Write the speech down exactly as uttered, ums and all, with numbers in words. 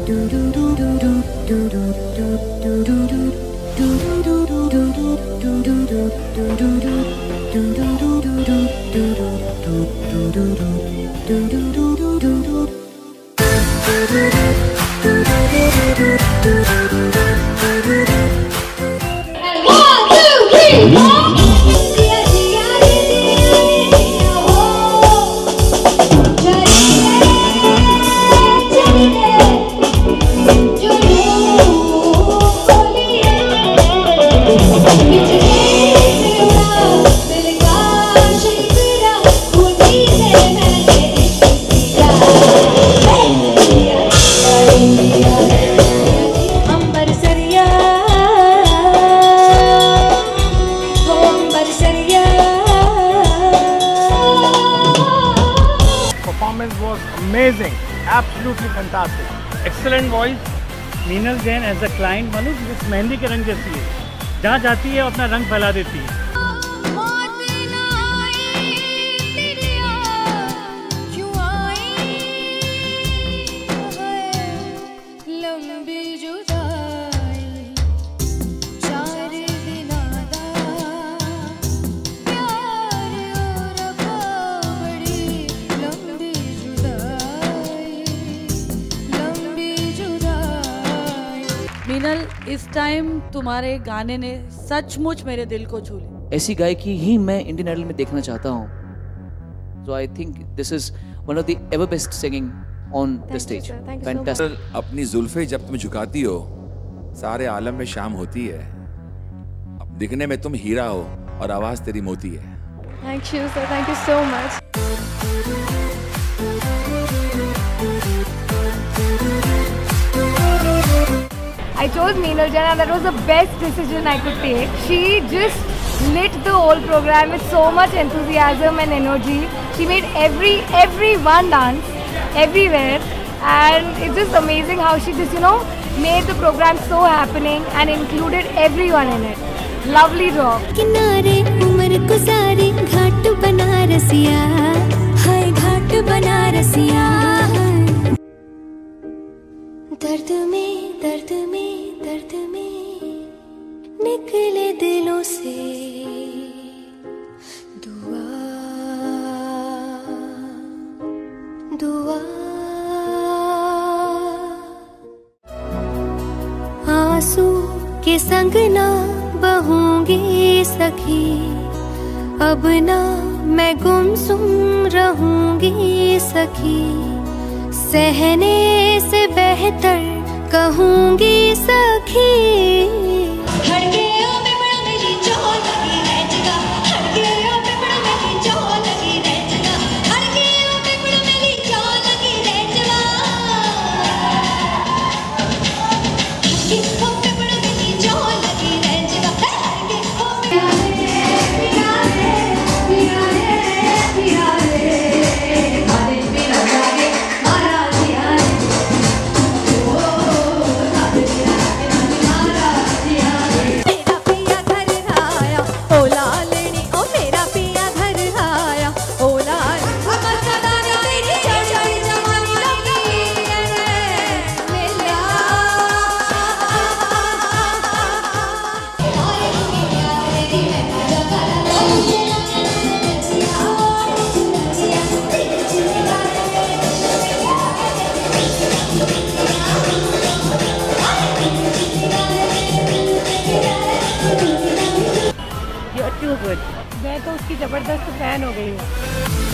Was amazing, absolutely fantastic. Excellent voice. Meenal Jain as a client, मनुष्य इस मेहंदी के रंग जैसी है, जहाँ जाती है अपना रंग फैला देती है। मीनल, इस टाइम तुम्हारे गाने ने सचमुच मेरे दिल को छू लिया। ऐसी गायकी ही मैं इंडियन आइडल में देखना चाहता हूँ। So I think this is one of the ever best singing on the stage. Fantastic. अपनी जुल्फे जब तुम झुकाती हो, सारे आलम में शाम होती है। अब दिखने में तुम हीरा हो और आवाज तेरी मोती है। Thank you sir, thank you so much. I chose Meenal Jain and that was the best decision I could take. She just lit the whole program with so much enthusiasm and energy. She made every everyone dance everywhere, and it's just amazing how she just, you know, made the program so happening and included everyone in it. Lovely job. किनारे उम्र गुजारी घाट बनारसिया, हाय घाट बनारसिया। दर्द में दर्द में दर्द में निकले दिलों से दुआ दुआ। आंसू के संग ना बहूंगी सखी, अब ना मैं गुमसुम रहूंगी सखी। सहने से बेहतर कहूंगी सखी। मैं तो उसकी जबरदस्त फैन हो गई हूँ।